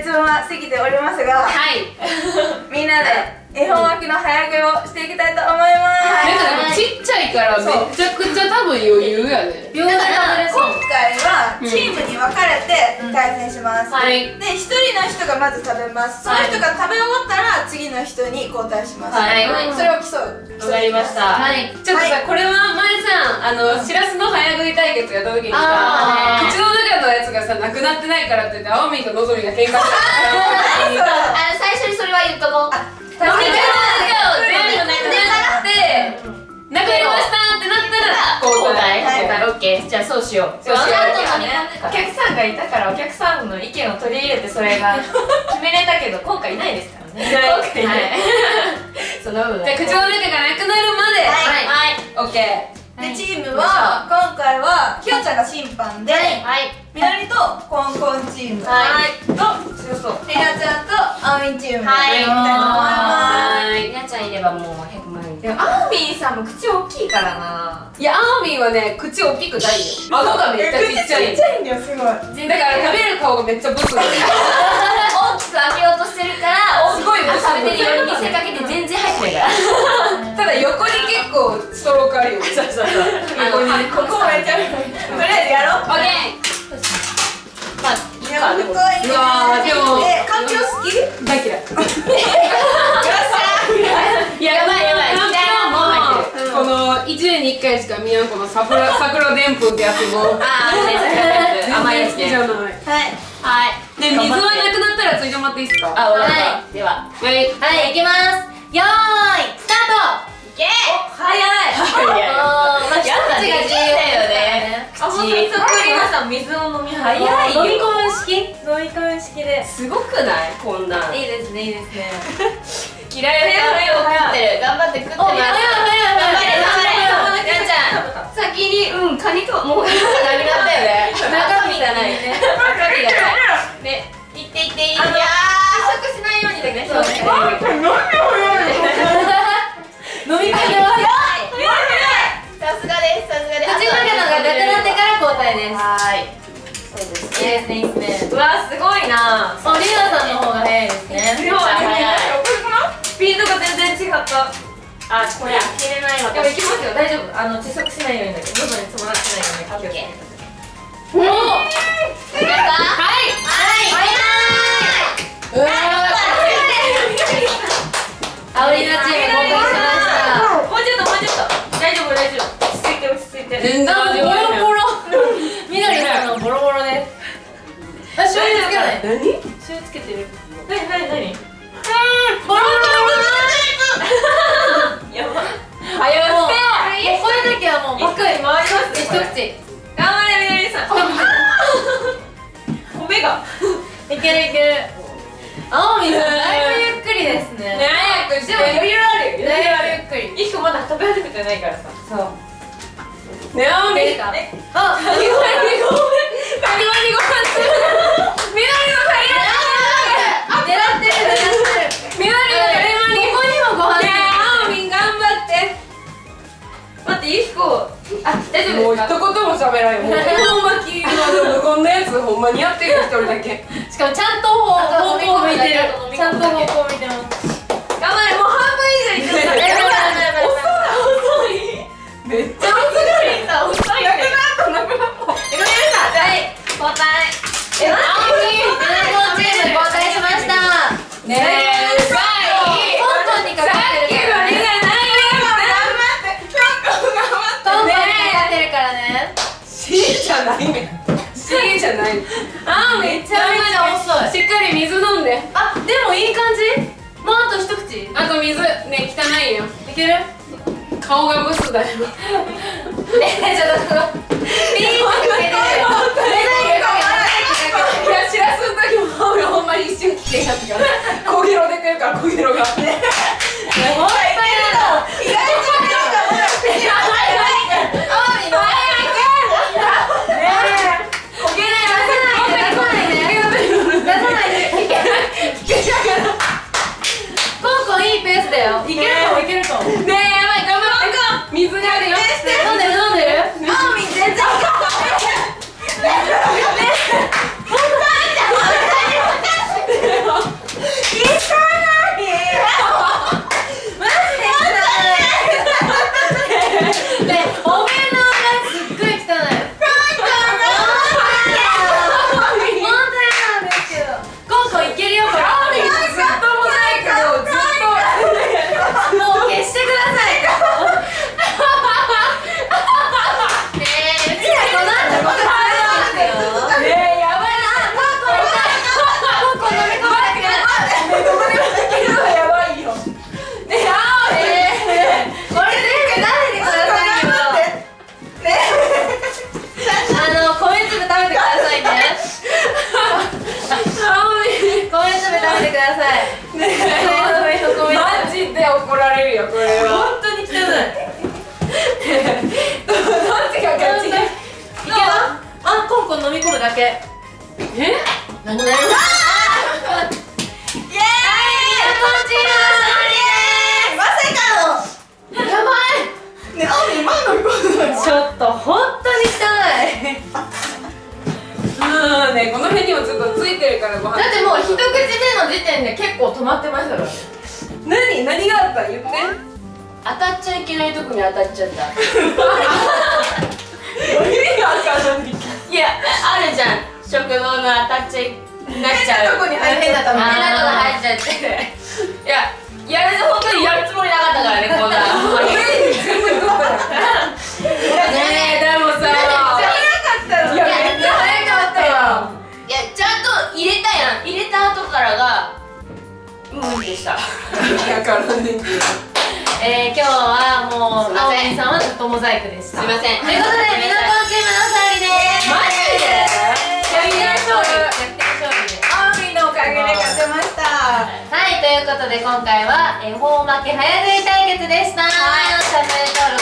質問は過ぎておりますが、みんなで恵方巻きの早食いをしていきたいと思います。 なんかちっちゃいからめちゃくちゃ多分余裕やね。 今回はチームに分かれて対戦します。で、1人の人がまず食べます。その人が食べ終わったら次の人に交代します。それを競う。 わかりました。 ちょっとさ、これは前さ、しらすの早食い対決やった時にさ、口の中のやつがさ、なくなってないからって言って青みとのぞみが喧嘩してた。 最初にそれは言っとこう。 飲み会の中を全部なくなって、なくなりましたってなったら交代。オッケー、じゃあそうしよう。ちゃんと飲み込んでお客さんがいたからお客さんの意見を取り入れてそれが決めれたけど今回いないですからね。今回いない。その部分。じゃあ口の中がなくなるまで。オッケー。 で、チームは今回はきよちゃんが審判で、みのりとコンコンチームとりなちゃんとあおみんチームでやりたいと思います。 りなちゃんいればもう100万円。でもあおみんさんも口大きいからな。 いや、あおみんはね、口大きくないよ。顎がめっちゃちっちゃい。 ちっちゃいんだよ、すごい。 だから食べる顔がめっちゃブスだよ。 大きく開けようとしてるからすごいブス食べてるように見せかけて全然入ってないから。 ただ横に結構ストロークあるよ。 横にここめっちゃとりあえずやろう。 オッケー。 まあいや、太いね。 うわー、でもかんぴょう好き？ 大嫌い。 いや、やばいやばい。 この1年に1回しか見やんこの桜でんぷんってやつも甘いやつね。 好きじゃない。で、水はなくなったらついてもらっていいですか？ でははい、 いきます。よーいスタート。いけ。早い。まあ口が重要だよね。口。そっくりなさん水を飲み早い。飲み込む式で。すごくない？こんなん。いいですね、いいですね。嫌いな食ってる。頑張って食ってる。頑張れ。なちゃん。先にカニともういいかなくなったよね。中身がないね。中身がない。ね、いっていっていい。いやー、試食しないようにだけね。そうね。飲み込んでます。さすがです、さすがです。口の中のがなくなってから交代です。そうですね。いいですね、いいですね。うわ、すごいな。リナさんの方が早いですね。すごい早い。スピードが全然違った。これ開けれないわ。でもいきますよ、大丈夫。窒息しないようにだけど、喉に詰まってないように気をつけて。おお。やった。はい。早い。うわ。あおりなチーム合格しました。もうちょっと大丈夫落ち着いて全然ボロボロ。みどりさんのボロボロです。塩つけない。塩つけてる。何ボロボロやば。早くもうこういう時はもうバックに回ります。一口頑張れみどりさん。米がいけるいける。あおみさんだいぶゆっくりですね。早くして。でも余裕あるよ。だいぶゆっくり。いくまだ食べ始めてないからさ。そう。ねあおみ。みどりごめん。みどりの狙ってる。みどりのカレーマンにここにもご飯。ねあおみ頑張って。待ってゆきこ。大丈夫ですか？もう一言も喋らんよ。もう恵方巻きの無言のやつほんまにやってる一人だけ。しかもちゃんと方向向いてる。ちゃんと方向向いてます。頑張れ。もう半分以上いってる。遅い。めっちゃ遅い。なくなったなくなった。はい、交代。あおみチーム交代しました。ねえ。香港にかかってる。香港にかかってるからね。C じゃないね。C じゃない。めちゃめちゃ遅い。しっかり水飲んで。でもいい感じ。もうあと一口。あと水ね、汚いよ。いける？顔がブスだよ。ねえ、ちょっとピーッてつけてる。いや、しらすの時も俺ほんまに一瞬危険やったから。小ゲロ出てるから小ゲロが。ほんまに意外と出るかも。いけるかもいけるかも。ねえ、やばい、頑張って。水があるよ。飲んでる飲んでる。あおみ全然いかない。 よこれは。 本当に汚い。 どっちが勝ち？いける？あ、コンコン飲み込むだけ。 何？ イエーイ。まさかの。 やばい。 ね、あみま飲み込んだの。 ちょっと本当に汚い。 ね、この辺にもちょっとついてるからご飯。 だってもう一口目の時点で結構止まってましたからね。 何があった？言って。 当たっちゃいけないとこに当たっちゃった。 意味がわかんない。 いや、あるじゃん。食堂の当たっちゃいなっちゃう。 変なとこに入っちゃったもん。 変なとこ入っちゃって。いや、本当にやるつもりなかったからね、こんな。 ねえ、でもさ。 めっちゃ早かったの。 いや、めっちゃ早かったよ。 いや、ちゃんと入れたやん。入れた後からが無理でした。 だからね。 今日はもうあおみさんはずっとモザイクでした。すみません。ということでみなこチームの勝利です。 マジで？ 逆転勝利で。 あみのおかげで勝てました。 はい、ということで今回は恵方巻き早食い対決でした。チャンネル登録